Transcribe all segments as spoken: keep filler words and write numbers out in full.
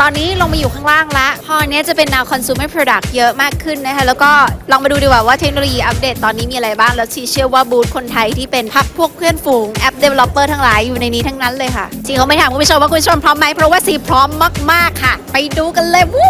อนนี้ลงมาอยู่ข้างล่างละพอเนี้ยจะเป็นแนว consumer product เยอะมากขึ้นนะคะแล้วก็ลองมาดูดีกว่าว่าเทคโนโลยีอัปเดตตอนนี้มีอะไรบ้างแล้วชีเชื่อว่าบูธคนไทยที่เป็นพักพวกเพื่อนฝูงแอป developer ทั้งหลายอยู่ในนี้ทั้งนั้นเลยค่ะจริงเขาไม่ถามคุณผู้ชมว่าคุณผู้ชมพร้อมไหมเพราะว่าซีพร้อมมากๆค่ะไปดูกันเลยวู้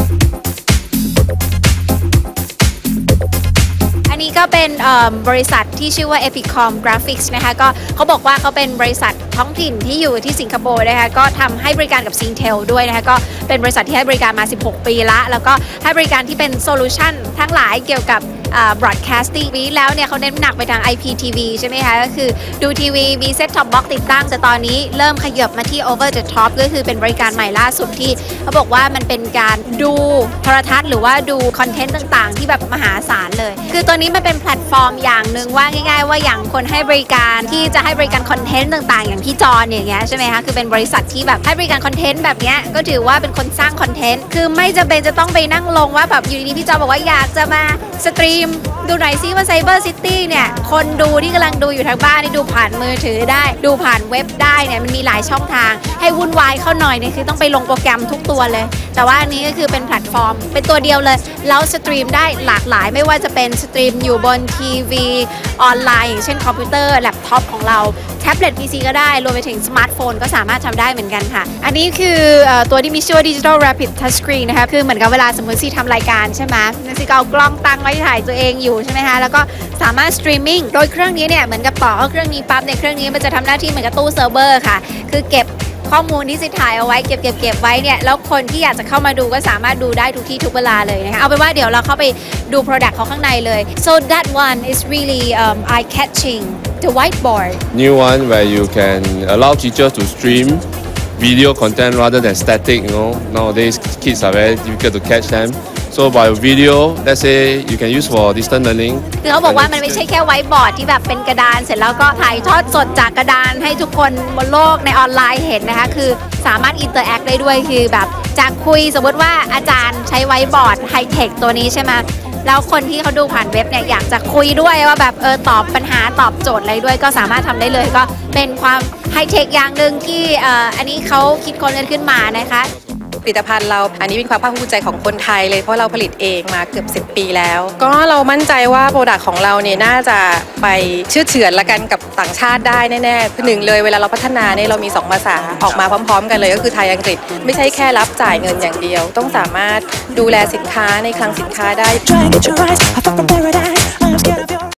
อันนี้ก็เป็นบริษัทที่ชื่อว่า Epicom Graphics นะคะก็เขาบอกว่าเขาเป็นบริษัทท้องถิ่นที่อยู่ที่สิงคโปร์นะคะก็ทำให้บริการกับ Singtel ด้วยนะคะก็เป็นบริษัทที่ให้บริการมาสิบหกปีละแล้วก็ให้บริการที่เป็นโซลูชันทั้งหลายเกี่ยวกับ broadcasting นี้แล้วเนี่ยเขาเน้นหนักไปทาง ไอ พี ที วี ใช่ไหมคะก็คือดูทีวีมี set top box ติดตั้งแต่ตอนนี้เริ่มขยับมาที่ over the top ก็คือเป็นบริการใหม่ล่าสุดที่เขาบอกว่ามันเป็นการดูโทรทัศน์หรือว่าดูคอนเทนต์ต่างๆที่แบบมหาศาลเลยคือตัวนี้มันเป็นแพลตฟอร์มอย่างหนึ่งว่าง่ายๆว่าอย่างคนให้บริการที่จะให้บริการคอนเทนต์ต่างๆอย่างที่จออย่างเงี้ยใช่ไหมคะคือเป็นบริษัทที่แบบให้บริการคอนเทนต์แบบเนี้ยก็ถือว่าเป็นคนสร้างคอนเทนต์คือไม่จำเป็นจะต้องไปนั่งลงว่าแบบอยู่ดีๆพี่จอบอกว่าอยากจะมาสตรีมดูหน่อยซิว่า Cyber City เนี่ยคนดูที่กำลังดูอยู่ทางบ้านนี่ดูผ่านมือถือได้ดูผ่านเว็บได้เนี่ยมันมีหลายช่องทางให้วุ่นวายเข้าหน่อยเนี่ยคือต้องไปลงโปรแกรมทุกตัวเลยแต่ว่าอันนี้ก็คือเป็นแพลตฟอร์มเป็นตัวเดียวเลยแล้วสตรีมได้หลากหลายไม่ว่าจะเป็นสตรีมอยู่บนทีวีออนไลน์อย่างเช่นคอมพิวเตอร์แล็ปท็อปของเราแท็บเล็ต พี ซี ก็ได้รวมไปถึงสมาร์ทโฟนก็สามารถทำได้เหมือนกันค่ะอันนี้คือตัวที่มีชื่อว่า Digital Rapid Touch Screen นะคะคือเหมือนกับเวลาสมมติซีทำรายการใช่ไหมซีก็เอากล้องตั้งไว้ถ่ายตัวเองอยู่ใช่ไหมคะแล้วก็สามารถสตรีมมิ่งโดยเครื่องนี้เนี่ยเหมือนกับต่อเข้าเครื่องนี้ปั๊บในเครื่องนี้มันจะทำหน้าที่เหมือนกับตู้เซิร์ฟเวอร์ค่ะคือเก็บข้อมูลที่ซีถ่ายเอาไว้เก็บเก็บเก็บไว้เนี่ยแล้วคนที่อยากจะเข้ามาดูก็สามารถดูได้ทุกที่ทุกเวลาเลยนะคะเอาเป็นว่าเดี๋ยวเราเข้าไปดู product เขาข้างในเลย so that one is really um, eye catching the whiteboard new one where you can allow teachers to stream video content rather than static you know nowadays kids are very difficult to catch them so by video let's say you can use for distance learning คือเขาบอกว่ามันไม่ใช่แค่ไวท์บอร์ดที่แบบเป็นกระดานเสร็จแล้วก็ถ่ายทอดสดจากกระดานให้ทุกคนบนโลกในออนไลน์เห็นนะคะคือสามารถอินเตอร์แอคได้ด้วยคือแบบจากคุยสมมติว่าอาจารย์ใช้ไวท์บอร์ดไฮเทคตัวนี้ใช่ไหมแล้วคนที่เขาดูผ่านเว็บเนี่ยอยากจะคุยด้วยว่าแบบเออตอบปัญหาตอบโจทย์อะไรด้วยก็สามารถทำได้เลยก็เป็นความไฮเทคอย่างหนึ่งที่เอ่ออันนี้เขาคิดค้นกันขึ้นมานะคะผลิตภัณฑ์เราอันนี้เป็นความภาคภูมิใจของคนไทยเลยเพราะเราผลิตเองมาเกือบสิบปีแล้วก็เรามั่นใจว่าโปรดักต์ของเราเนี่ยน่าจะไปเชื่อเฉือนละกันกับต่างชาติได้แน่ๆหนึ่งเลยเวลาเราพัฒนาเนี่ยเรามีสองภาษาออกมาพร้อมๆกันเลยก็คือไทยอังกฤษไม่ใช่แค่รับจ่ายเงินอย่างเดียวต้องสามารถดูแลสินค้าในคลังสินค้าได้